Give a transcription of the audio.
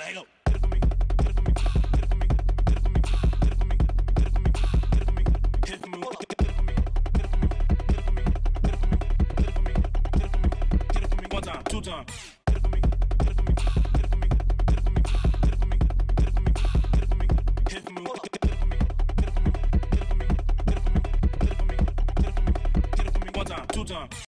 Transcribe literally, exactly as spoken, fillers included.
Let go. Get it for me. Get it for me. Get it for me. Get it for me. Get it for me. Get it for me. Get it for me. Get it for me. Get it for me. Get it for me. Get it for me. Get it for me. Get it for me. Get it for me. Get it for me. One time. Two times. Get it for me. Get it for me. Get it for me. Get it for me. Get it for me. Get it for me. Get it for me. Get it for me. Get it for me. Get it for me. Get it for me. Get it for me. Get it for me. Get it for me. Get it for me. One time. Two times.